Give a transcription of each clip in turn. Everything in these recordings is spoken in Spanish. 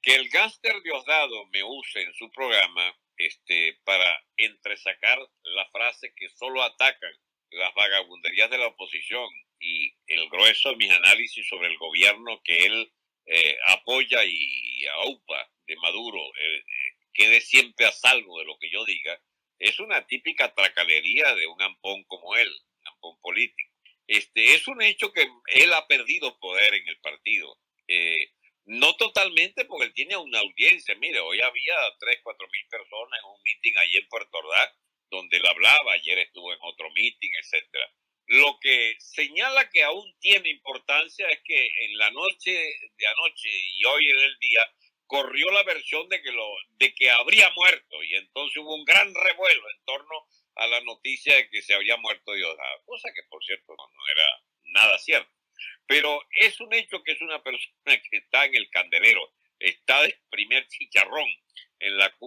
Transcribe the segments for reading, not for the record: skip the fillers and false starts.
Que el gángster Diosdado me use en su programa para entresacar la frase que solo atacan las vagabunderías de la oposición y el grueso de mis análisis sobre el gobierno que él apoya y aupa de Maduro, quede siempre a salvo de lo que yo diga, es una típica tracalería de un ampón como él, un ampón político. Es un hecho que él ha perdido poder en el partido. No totalmente, porque él tiene una audiencia. Mire, hoy había 3.000 o 4.000 personas en un meeting allí en Puerto Ordaz, donde él hablaba, ayer estuvo en otro meeting, etcétera. Lo que señala que aún tiene importancia es que en la noche de anoche y hoy en el día corrió la versión de que habría muerto, y entonces hubo un gran revuelo en torno a la noticia de que se había muerto Diosdado, cosa que por cierto no era nada cierto. Pero es un hecho que es una persona que está en el candelero, está de primer chicharrón en la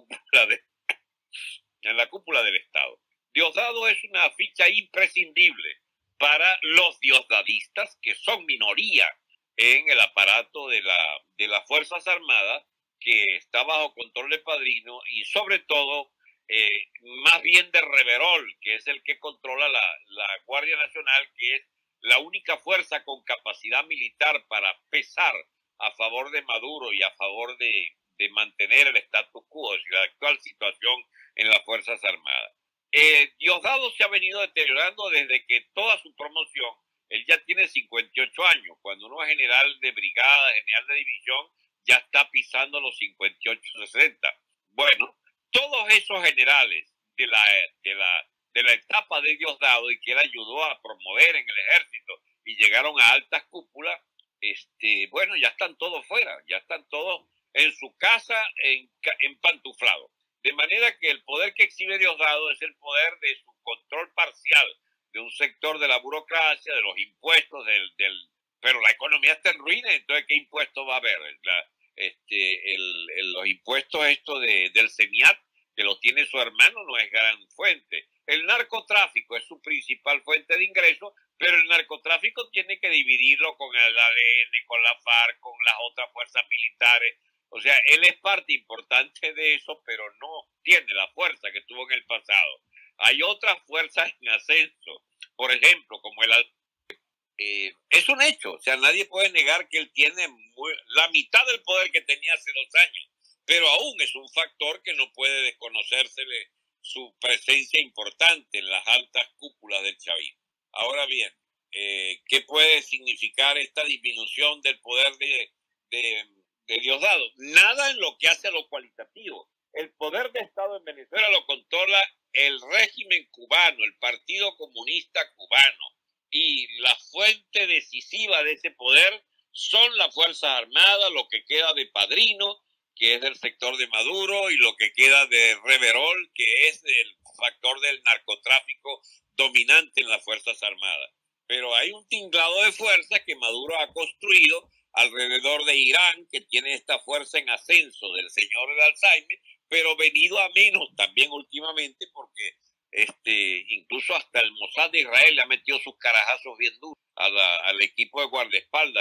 cúpula del Estado. Diosdado es una ficha imprescindible para los diosdadistas, que son minoría en el aparato de las Fuerzas Armadas, que está bajo control de Padrino, y sobre todo, más bien de Reverol, que es el que controla la Guardia Nacional, que es la única fuerza con capacidad militar para pesar a favor de Maduro y a favor de mantener el status quo, es decir, la actual situación en las Fuerzas Armadas. Diosdado se ha venido deteriorando desde que toda su promoción, él ya tiene 58 años, cuando uno es general de brigada, general de división, ya está pisando los 58, 60. Bueno, todos esos generales de la etapa de Diosdado y que él ayudó a promover en el ejército y llegaron a altas cúpulas, bueno, ya están todos fuera, ya están todos en su casa empantuflados. De manera que el poder que exhibe Diosdado es el poder de su control parcial de un sector de la burocracia, de los impuestos, pero la economía está en ruina, entonces ¿qué impuestos va a haber? Los impuestos del CENIAT, que lo tiene su hermano, no es gran fuente. El narcotráfico es su principal fuente de ingreso, pero el narcotráfico tiene que dividirlo con el ADN, con la FARC, con las otras fuerzas militares. O sea, él es parte importante de eso, pero no tiene la fuerza que tuvo en el pasado. Hay otras fuerzas en ascenso, por ejemplo, como es un hecho, o sea, nadie puede negar que él tiene la mitad del poder que tenía hace 2 años, pero aún es un factor que no puede desconocérsele su presencia importante en las altas cúpulas del chavismo. Ahora bien, ¿qué puede significar esta disminución del poder de Diosdado? Nada en lo que hace a lo cualitativo. El poder de Estado en Venezuela lo controla el régimen cubano, el Partido Comunista Cubano, y la fuente decisiva de ese poder son las Fuerzas Armadas, lo que queda de Padrino, que es del sector de Maduro, y lo que queda de Reverol, que es el factor del narcotráfico dominante en las Fuerzas Armadas. Pero hay un tinglado de fuerzas que Maduro ha construido alrededor de Irán, que tiene esta fuerza en ascenso del señor del Alzheimer, pero venido a menos también últimamente, porque incluso hasta el Mossad de Israel le ha metido sus carajazos bien duros al equipo de guardaespaldas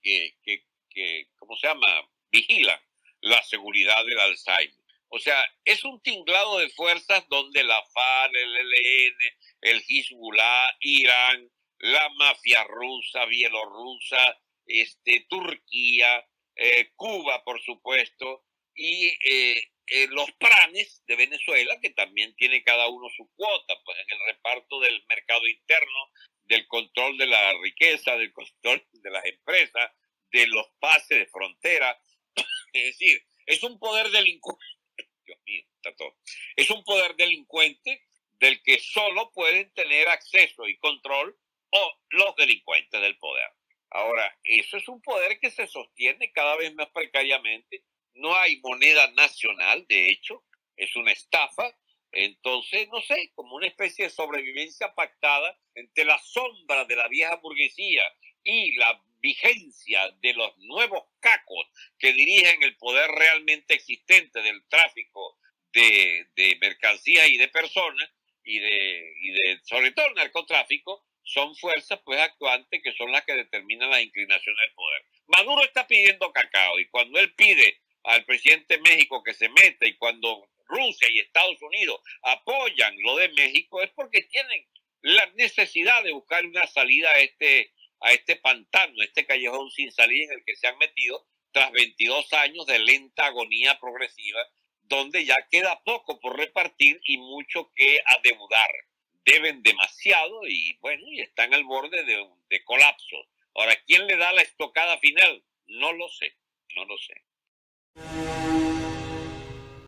que ¿cómo se llama? Vigila la seguridad del Alzheimer. O sea, es un tinglado de fuerzas donde la FARC, el ELN, el Hezbollah, Irán, la mafia rusa, bielorrusa, Turquía, Cuba, por supuesto, y los pranes de Venezuela, que también tiene cada uno su cuota, pues en el reparto del mercado interno, del control de la riqueza, del control de las empresas, de los pases de frontera. Es decir, es un poder delincuente. Dios mío, está todo. Es un poder delincuente del que solo pueden tener acceso y control los delincuentes del poder. Ahora, eso es un poder que se sostiene cada vez más precariamente. No hay moneda nacional, de hecho, es una estafa. Entonces, no sé, como una especie de sobrevivencia pactada entre la sombra de la vieja burguesía y la vigencia de los nuevos cacos que dirigen el poder realmente existente del tráfico de mercancías y de personas y sobre todo el narcotráfico. Son fuerzas pues actuantes que son las que determinan las inclinaciones del poder. Maduro está pidiendo cacao, y cuando él pide al presidente de México que se meta, y cuando Rusia y Estados Unidos apoyan lo de México, es porque tienen la necesidad de buscar una salida a este pantano, a este callejón sin salida en el que se han metido tras 22 años de lenta agonía progresiva, donde ya queda poco por repartir y mucho que adeudar. Deben demasiado y bueno, y están al borde de colapso. Ahora, ¿quién le da la estocada final? No lo sé, no lo sé.